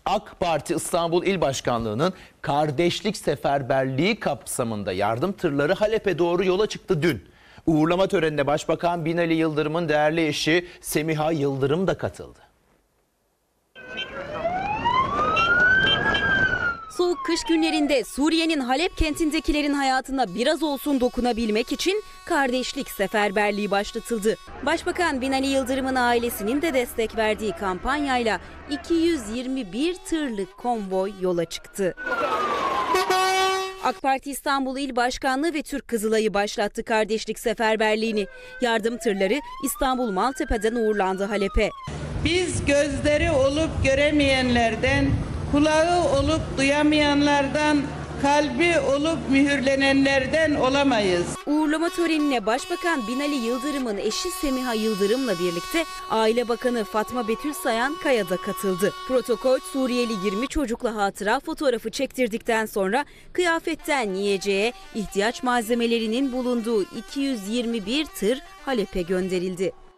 AK Parti İstanbul İl Başkanlığı'nın kardeşlik seferberliği kapsamında yardım tırları Halep'e doğru yola çıktı dün. Uğurlama törenine Başbakan Binali Yıldırım'ın değerli eşi Semiha Yıldırım da katıldı. Soğuk kış günlerinde Suriye'nin Halep kentindekilerin hayatına biraz olsun dokunabilmek için kardeşlik seferberliği başlatıldı. Başbakan Binali Yıldırım'ın ailesinin de destek verdiği kampanyayla 221 tırlık konvoy yola çıktı. AK Parti İstanbul İl Başkanlığı ve Türk Kızılayı başlattı kardeşlik seferberliğini. Yardım tırları İstanbul Maltepe'den uğurlandı Halep'e. Biz gözleri olup göremeyenlerden, kulağı olup duyamayanlardan, kalbi olup mühürlenenlerden olamayız. Uğurlama törenine Başbakan Binali Yıldırım'ın eşi Semiha Yıldırım'la birlikte Aile Bakanı Fatma Betül Sayan Kaya da katıldı. Protokol Suriyeli 20 çocukla hatıra fotoğrafı çektirdikten sonra kıyafetten yiyeceğe, ihtiyaç malzemelerinin bulunduğu 221 tır Halep'e gönderildi.